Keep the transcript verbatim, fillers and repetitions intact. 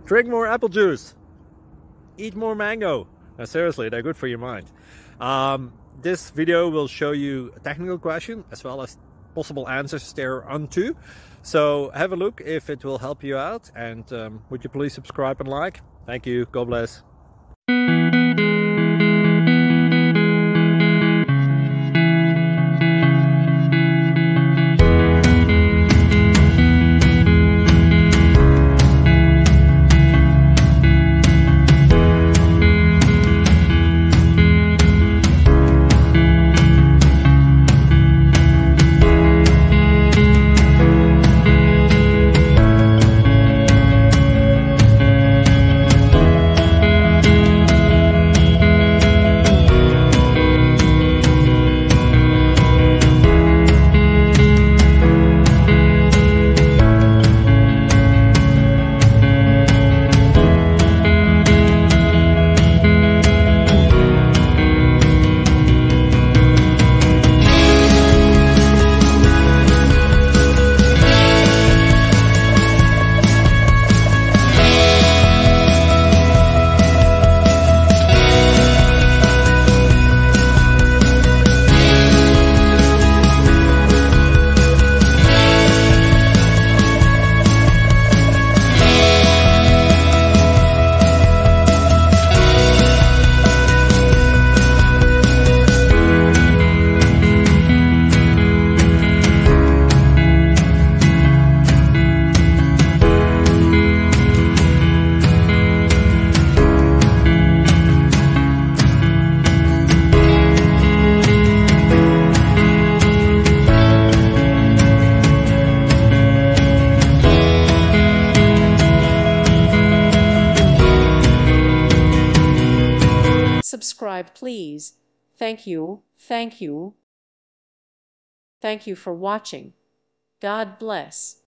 Drink more apple juice. Eat more mango. Now, seriously, they're good for your mind. Um, this video will show you a technical question as well as possible answers thereunto. So have a look if it will help you out, and um, would you please subscribe and like? Thank you. God bless. Subscribe, please. Thank you, thank you. Thank you for watching. God bless.